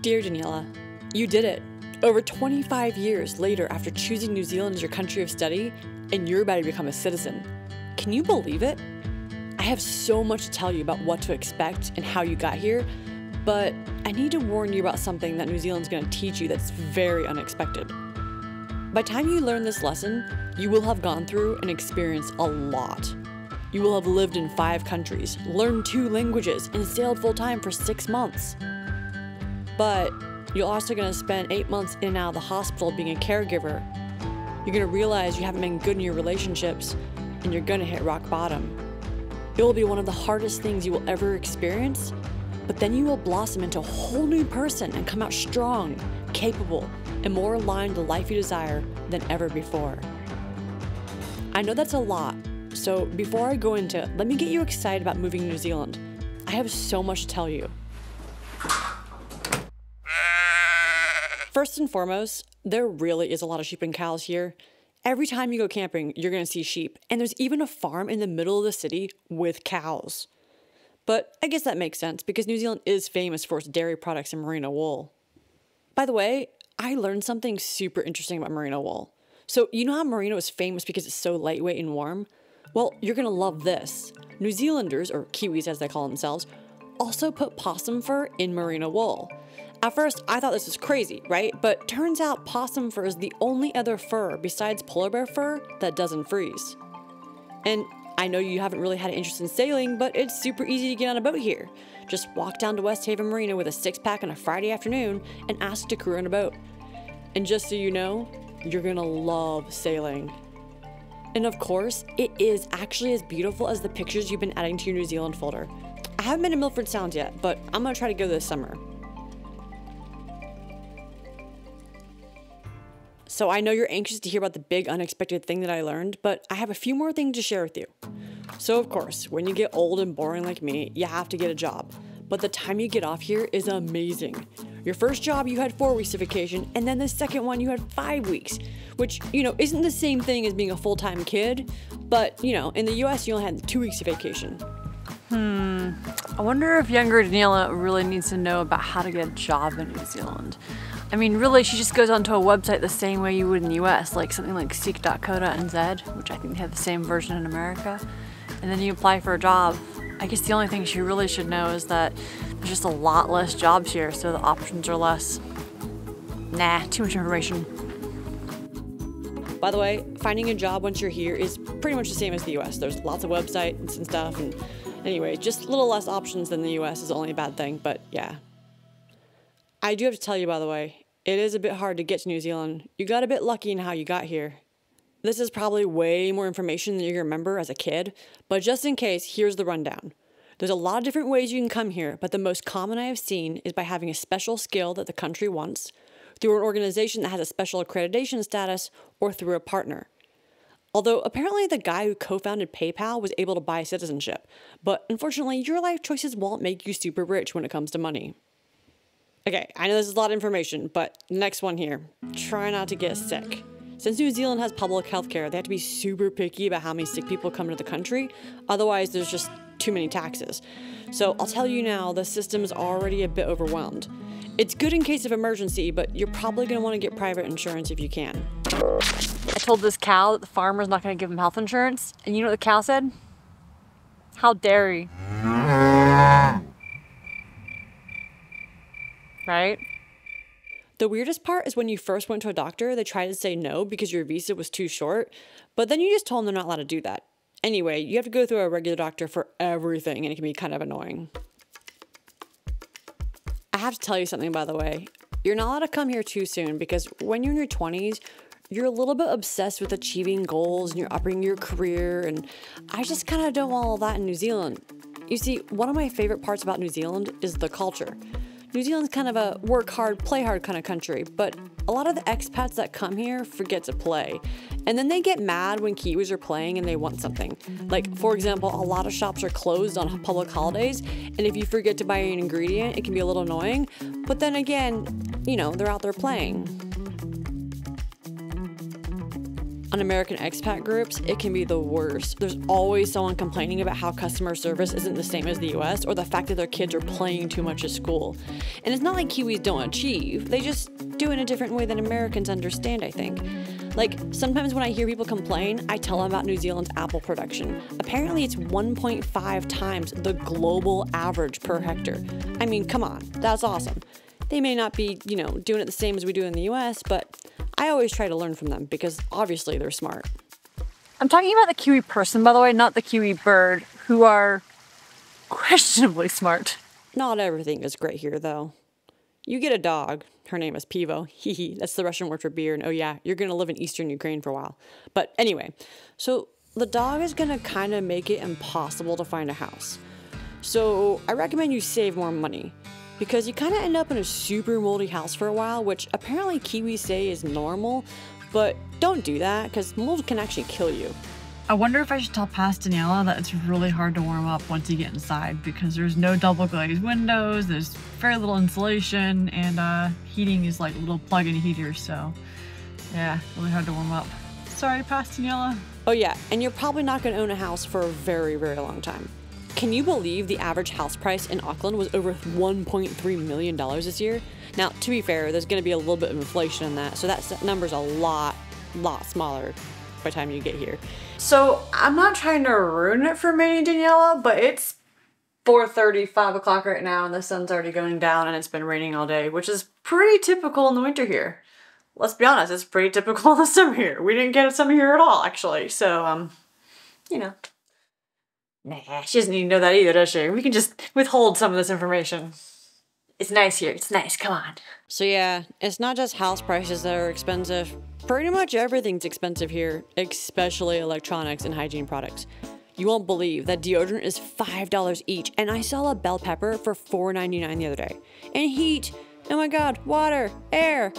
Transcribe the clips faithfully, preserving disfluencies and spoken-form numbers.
Dear Daniela, you did it. Over twenty-five years later after choosing New Zealand as your country of study, and you're about to become a citizen. Can you believe it? I have so much to tell you about what to expect and how you got here, but I need to warn you about something that New Zealand's going to teach you that's very unexpected. By the time you learn this lesson, you will have gone through and experienced a lot. You will have lived in five countries, learned two languages, and sailed full-time for six months. But you're also going to spend eight months in and out of the hospital being a caregiver. You're going to realize you haven't been good in your relationships, and you're going to hit rock bottom. It will be one of the hardest things you will ever experience, but then you will blossom into a whole new person and come out strong, capable, and more aligned to the life you desire than ever before. I know that's a lot, so before I go into it, let me get you excited about moving to New Zealand. I have so much to tell you. First and foremost, there really is a lot of sheep and cows here. Every time you go camping, you're going to see sheep, and there's even a farm in the middle of the city with cows. But I guess that makes sense because New Zealand is famous for its dairy products and merino wool. By the way, I learned something super interesting about merino wool. So you know how merino is famous because it's so lightweight and warm? Well, you're going to love this. New Zealanders, or Kiwis as they call themselves, also put possum fur in merino wool. At first, I thought this was crazy, right? But turns out possum fur is the only other fur besides polar bear fur that doesn't freeze. And I know you haven't really had an interest in sailing, but it's super easy to get on a boat here. Just walk down to West Haven Marina with a six-pack on a Friday afternoon and ask to crew on a boat. And just so you know, you're gonna love sailing. And of course, it is actually as beautiful as the pictures you've been adding to your New Zealand folder. I haven't been to Milford Sound yet, but I'm gonna try to go this summer. So I know you're anxious to hear about the big unexpected thing that I learned, but I have a few more things to share with you. So of course, when you get old and boring like me, you have to get a job. But the time you get off here is amazing. Your first job, you had four weeks of vacation, and then the second one, you had five weeks, which, you know, isn't the same thing as being a full-time kid, but, you know, in the U S, you only had two weeks of vacation. Hmm, I wonder if younger Daniela really needs to know about how to get a job in New Zealand. I mean, really, she just goes onto a website the same way you would in the U S, like something like seek dot co dot n z, which I think they have the same version in America, and then you apply for a job. I guess the only thing she really should know is that there's just a lot less jobs here, so the options are less. Nah, too much information. By the way, finding a job once you're here is pretty much the same as the U S. There's lots of websites and stuff, and anyway, just a little less options than the U S is only a bad thing, but yeah. I do have to tell you, by the way, it is a bit hard to get to New Zealand. You got a bit lucky in how you got here. This is probably way more information than you remember as a kid, but just in case, here's the rundown. There's a lot of different ways you can come here, but the most common I have seen is by having a special skill that the country wants, through an organization that has a special accreditation status, or through a partner. Although apparently the guy who co-founded PayPal was able to buy citizenship, but unfortunately your life choices won't make you super rich when it comes to money. Okay, I know this is a lot of information, but next one here. Try not to get sick. Since New Zealand has public health care, they have to be super picky about how many sick people come into the country. Otherwise, there's just too many taxes. So I'll tell you now, the system is already a bit overwhelmed. It's good in case of emergency, but you're probably going to want to get private insurance if you can. I told this cow that the farmer's not going to give him health insurance, and you know what the cow said? How dare he? Right? The weirdest part is when you first went to a doctor, they tried to say no because your visa was too short, but then you just told them they're not allowed to do that. Anyway, you have to go through a regular doctor for everything, and it can be kind of annoying. I have to tell you something, by the way. You're not allowed to come here too soon because when you're in your twenties, you're a little bit obsessed with achieving goals and you're upping your career, and I just kind of don't want all that in New Zealand. You see, one of my favorite parts about New Zealand is the culture. New Zealand's kind of a work hard, play hard kind of country, but a lot of the expats that come here forget to play. And then they get mad when Kiwis are playing and they want something. Like, for example, a lot of shops are closed on public holidays, and if you forget to buy an ingredient, it can be a little annoying. But then again, you know, they're out there playing. on American expat groups, it can be the worst. There's always someone complaining about how customer service isn't the same as the U S or the fact that their kids are playing too much at school. And it's not like Kiwis don't achieve, they just do it in a different way than Americans understand, I think. Like, sometimes when I hear people complain, I tell them about New Zealand's apple production. Apparently it's one point five times the global average per hectare. I mean, come on, that's awesome. They may not be, you know, doing it the same as we do in the U S, but I always try to learn from them because obviously they're smart. I'm talking about the Kiwi person, by the way, not the Kiwi bird, who are questionably smart. Not everything is great here, though. You get a dog. Her name is Pivo. Hee that's the Russian word for beer. And oh yeah, you're going to live in eastern Ukraine for a while. But anyway, so the dog is going to kind of make it impossible to find a house. So I recommend you save more money, because you kind of end up in a super moldy house for a while, which apparently Kiwis say is normal, but don't do that because mold can actually kill you. I wonder if I should tell past Daniela that it's really hard to warm up once you get inside because there's no double glazed windows, there's very little insulation, and uh, heating is like little plug-in heaters, so yeah, really hard to warm up. Sorry, past Daniela. Oh yeah, and you're probably not going to own a house for a very, very long time. Can you believe the average house price in Auckland was over one point three million dollars this year? Now, to be fair, there's going to be a little bit of inflation in that, so that number's a lot, lot smaller by the time you get here. So, I'm not trying to ruin it for me and Daniela, but it's four thirty, five o'clock right now, and the sun's already going down, and it's been raining all day, which is pretty typical in the winter here. Let's be honest, it's pretty typical in the summer here. We didn't get a summer here at all, actually, so, um, you know. Nah, she doesn't need to know that either, does she? We can just withhold some of this information. It's nice here. It's nice. Come on. So yeah, it's not just house prices that are expensive. Pretty much everything's expensive here, especially electronics and hygiene products. You won't believe that deodorant is five dollars each, and I saw a bell pepper for four ninety-nine the other day. And heat, oh my god, water, air.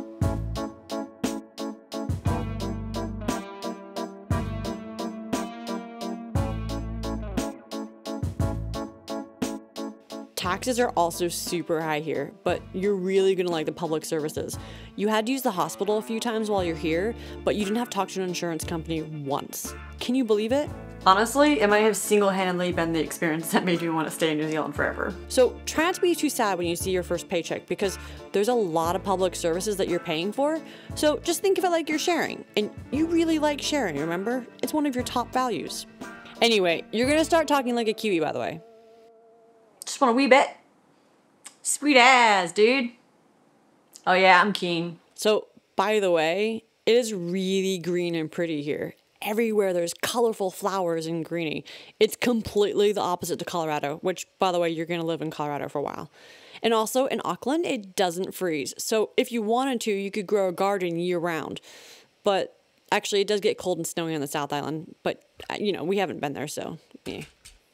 Taxes are also super high here, but you're really gonna like the public services. You had to use the hospital a few times while you're here, but you didn't have to talk to an insurance company once. Can you believe it? Honestly, it might have single-handedly been the experience that made me want to stay in New Zealand forever. So try not to be too sad when you see your first paycheck, because there's a lot of public services that you're paying for. So just think of it like you're sharing, and you really like sharing, remember? It's one of your top values. Anyway, you're gonna start talking like a Kiwi, by the way. Just want a wee bit. Sweet ass, dude. Oh yeah, I'm keen. So, by the way, it is really green and pretty here. Everywhere there's colorful flowers and greeny. It's completely the opposite to Colorado, which, by the way, you're gonna live in Colorado for a while. And also, in Auckland, it doesn't freeze. So, if you wanted to, you could grow a garden year round. But, actually, it does get cold and snowy on the South Island. But, you know, we haven't been there, so, yeah.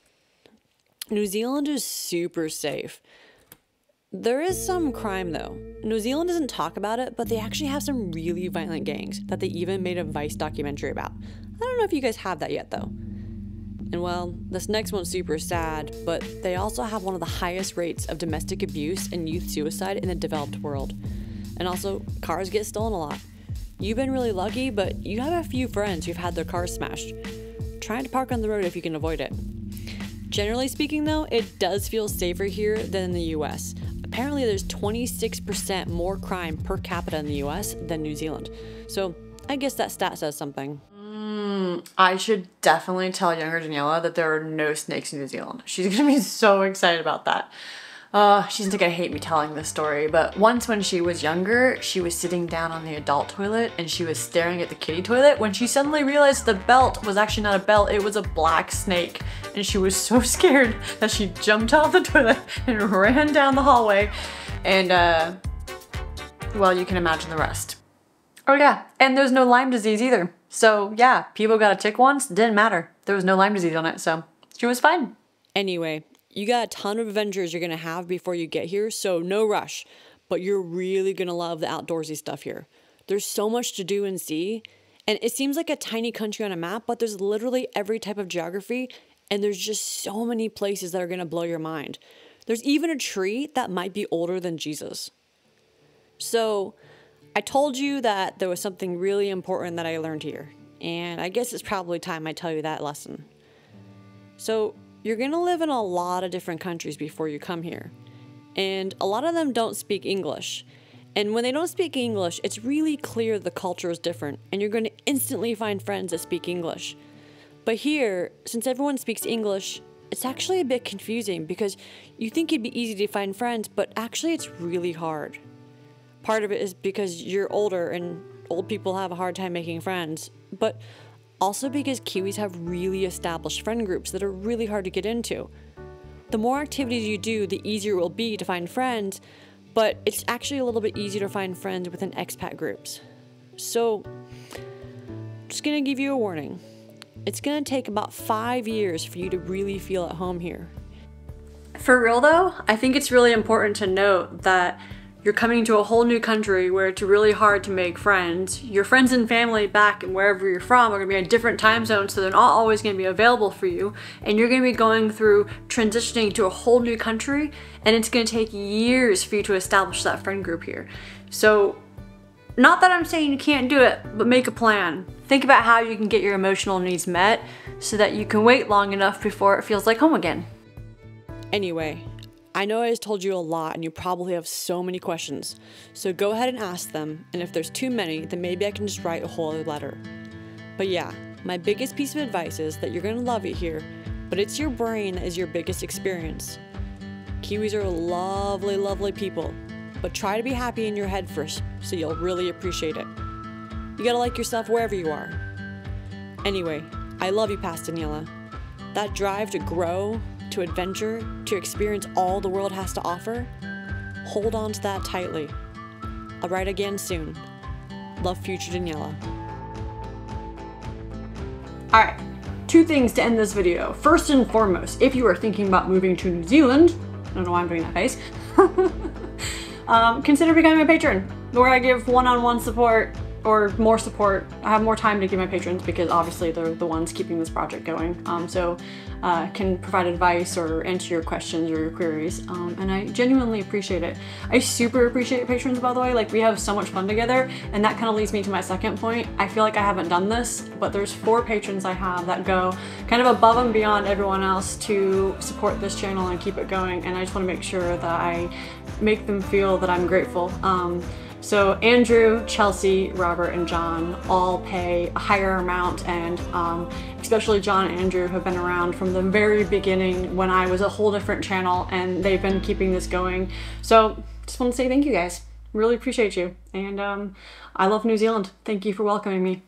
New Zealand is super safe. There is some crime though. New Zealand doesn't talk about it, but they actually have some really violent gangs that they even made a Vice documentary about. I don't know if you guys have that yet though. And well, this next one's super sad, but they also have one of the highest rates of domestic abuse and youth suicide in the developed world. And also, cars get stolen a lot. You've been really lucky, but you have a few friends who've had their cars smashed. Try to park on the road if you can avoid it. Generally speaking though, it does feel safer here than in the U S. Apparently there's twenty-six percent more crime per capita in the U S than New Zealand. So I guess that stat says something. Mm, I should definitely tell younger Daniela that there are no snakes in New Zealand. She's gonna be so excited about that. Uh, she's gonna hate me telling this story, but once when she was younger, she was sitting down on the adult toilet and she was staring at the kiddie toilet when she suddenly realized the belt was actually not a belt, it was a black snake. And she was so scared that she jumped off the toilet and ran down the hallway. And, uh, well, you can imagine the rest. Oh yeah, and there's no Lyme disease either. So yeah, people got a tick once, didn't matter. There was no Lyme disease on it, so she was fine. Anyway, you got a ton of adventures you're gonna have before you get here, so no rush. But you're really gonna love the outdoorsy stuff here. There's so much to do and see, and it seems like a tiny country on a map, but there's literally every type of geography, and there's just so many places that are gonna blow your mind. There's even a tree that might be older than Jesus. So, I told you that there was something really important that I learned here, and I guess it's probably time I tell you that lesson. So, you're gonna live in a lot of different countries before you come here, and a lot of them don't speak English. And when they don't speak English, it's really clear the culture is different, and you're gonna instantly find friends that speak English. But here, since everyone speaks English, it's actually a bit confusing because you think it'd be easy to find friends, but actually it's really hard. Part of it is because you're older and old people have a hard time making friends, but also because Kiwis have really established friend groups that are really hard to get into. The more activities you do, the easier it will be to find friends, but it's actually a little bit easier to find friends within expat groups. So, just gonna give you a warning. It's gonna take about five years for you to really feel at home here. For real though, I think it's really important to note that you're coming to a whole new country where it's really hard to make friends. Your friends and family back and wherever you're from are gonna be in different time zones, so they're not always gonna be available for you. And you're gonna be going through transitioning to a whole new country, and it's gonna take years for you to establish that friend group here. So, not that I'm saying you can't do it, but make a plan. Think about how you can get your emotional needs met so that you can wait long enough before it feels like home again. Anyway, I know I just told you a lot and you probably have so many questions, so go ahead and ask them, and if there's too many, then maybe I can just write a whole other letter. But yeah, my biggest piece of advice is that you're gonna love it here, but it's your brain that is your biggest experience. Kiwis are lovely, lovely people, but try to be happy in your head first so you'll really appreciate it. You gotta like yourself wherever you are. Anyway, I love you, Past Daniela. That drive to grow, to adventure, to experience all the world has to offer, hold on to that tightly. I'll write again soon. Love, Future Daniela. Alright, two things to end this video. First and foremost, if you are thinking about moving to New Zealand, I don't know why I'm doing that face, um, consider becoming a patron, where I give one-on-one support or more support. I have more time to give my patrons because obviously they're the ones keeping this project going. Um, so uh, can provide advice or answer your questions or your queries. Um, and I genuinely appreciate it. I super appreciate patrons, by the way. Like, we have so much fun together, and that kind of leads me to my second point. I feel like I haven't done this, but there's four patrons I have that go kind of above and beyond everyone else to support this channel and keep it going. And I just want to make sure that I make them feel that I'm grateful. Um, So Andrew, Chelsea, Robert, and John all pay a higher amount, and um, especially John and Andrew have been around from the very beginning when I was a whole different channel, and they've been keeping this going. So just want to say thank you guys. Really appreciate you. And um, I love New Zealand. Thank you for welcoming me.